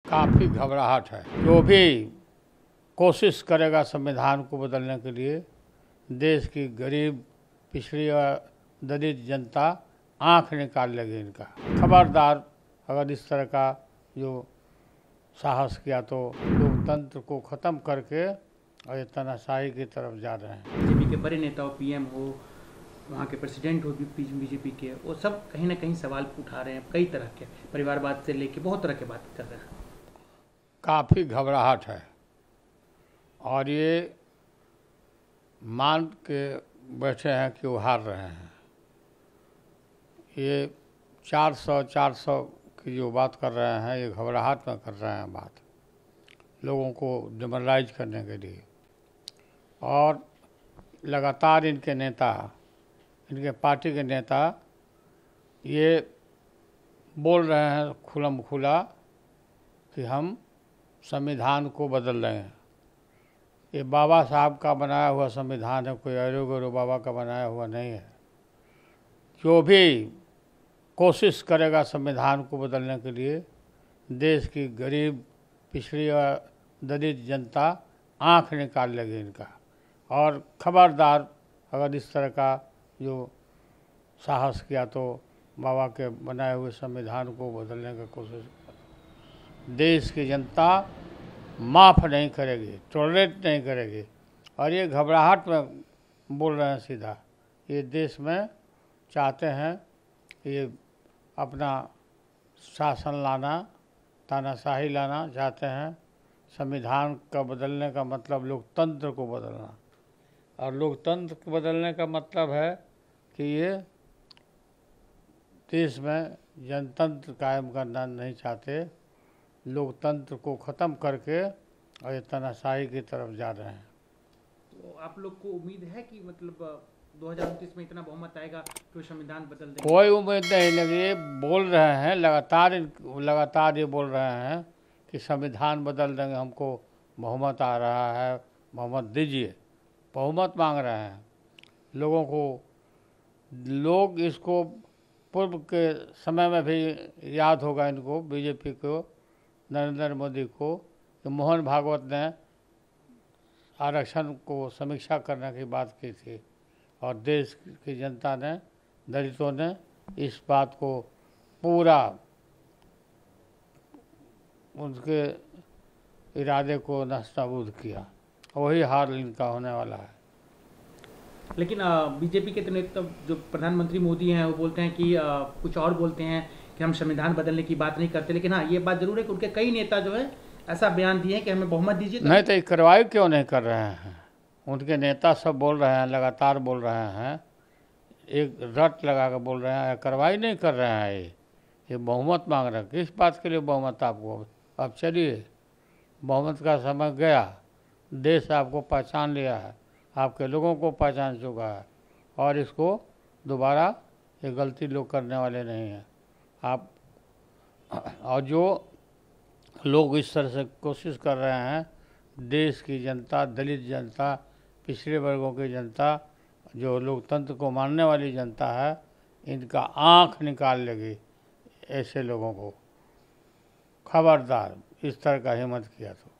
काफ़ी घबराहट है। जो भी कोशिश करेगा संविधान को बदलने के लिए, देश की गरीब, पिछड़ी और दलित जनता आंख निकाल लेगी इनका। खबरदार, अगर इस तरह का जो साहस किया तो लोकतंत्र को ख़त्म करके और ये तानाशाही की तरफ जा रहे हैं। बीजेपी के बड़े नेता हो, पीएम हो, वहाँ के प्रेसिडेंट हो बीजेपी के, वो सब कहीं ना कहीं सवाल उठा रहे हैं, कई तरह के परिवारवाद से लेके बहुत तरह के बात कर रहे हैं। काफ़ी घबराहट है और ये मान के बैठे हैं कि वो हार रहे हैं। ये 400 की जो बात कर रहे हैं, ये घबराहट में कर रहे हैं बात, लोगों को डिमोरलाइज करने के लिए। और लगातार इनके नेता, इनके पार्टी के नेता ये बोल रहे हैं खुलम खुला कि हम संविधान को बदल रहे हैं। ये बाबा साहब का बनाया हुआ संविधान है, कोई अरो गरो बाबा का बनाया हुआ नहीं है। जो भी कोशिश करेगा संविधान को बदलने के लिए, देश की गरीब, पिछड़ी और दलित जनता आंख निकाल लेगी इनका। और खबरदार, अगर इस तरह का जो साहस किया तो बाबा के बनाए हुए संविधान को बदलने की कोशिश, देश की जनता माफ़ नहीं करेगी, टॉलरेट नहीं करेगी। और ये घबराहट में बोल रहे हैं सीधा, ये देश में चाहते हैं ये अपना शासन लाना, तानाशाही लाना चाहते हैं। संविधान का बदलने का मतलब लोकतंत्र को बदलना, और लोकतंत्र को बदलने का मतलब है कि ये देश में जनतंत्र कायम करना नहीं चाहते, लोकतंत्र को ख़त्म करके और ये तानाशाही की तरफ जा रहे हैं। तो आप लोग को उम्मीद है कि मतलब 2029 में इतना बहुमत आएगा तो संविधान बदल देंगे? कोई उम्मीद नहीं लगी। बोल रहे हैं लगातार ये बोल रहे हैं कि संविधान बदल देंगे, हमको बहुमत आ रहा है, बहुमत दीजिए। बहुमत मांग रहे हैं लोगों को। लोग इसको पूर्व के समय में भी याद होगा इनको, बीजेपी को, नरेंद्र मोदी को, कि मोहन भागवत ने आरक्षण को समीक्षा करने की बात की थी और देश की जनता ने, दलितों ने इस बात को पूरा उनके इरादे को नस्ताबूद किया। वही हार इनका होने वाला है। लेकिन बीजेपी के नेता जो प्रधानमंत्री मोदी हैं वो बोलते हैं कि कुछ और बोलते हैं कि हम संविधान बदलने की बात नहीं करते। लेकिन हाँ, ये बात जरूर है कि उनके कई नेता जो है ऐसा बयान दिए कि हमें बहुमत दीजिए। नहीं तो ये कार्रवाई क्यों नहीं कर रहे हैं? उनके नेता सब बोल रहे हैं, लगातार बोल रहे हैं, एक रट लगा कर बोल रहे हैं, कार्रवाई नहीं कर रहे हैं। ये बहुमत मांग रहे हैं। किस बात के लिए बहुमत आपको? अब चलिए, बहुमत का समय गया, देश आपको पहचान लिया है, आपके लोगों को पहचान चुका है, और इसको दोबारा ये गलती लोग करने वाले नहीं हैं। आप और जो लोग इस तरह से कोशिश कर रहे हैं, देश की जनता, दलित जनता, पिछड़े वर्गों की जनता, जो लोकतंत्र को मानने वाली जनता है, इनका आंख निकाल लेगी ऐसे लोगों को। खबरदार, इस तरह का हिम्मत किया तो।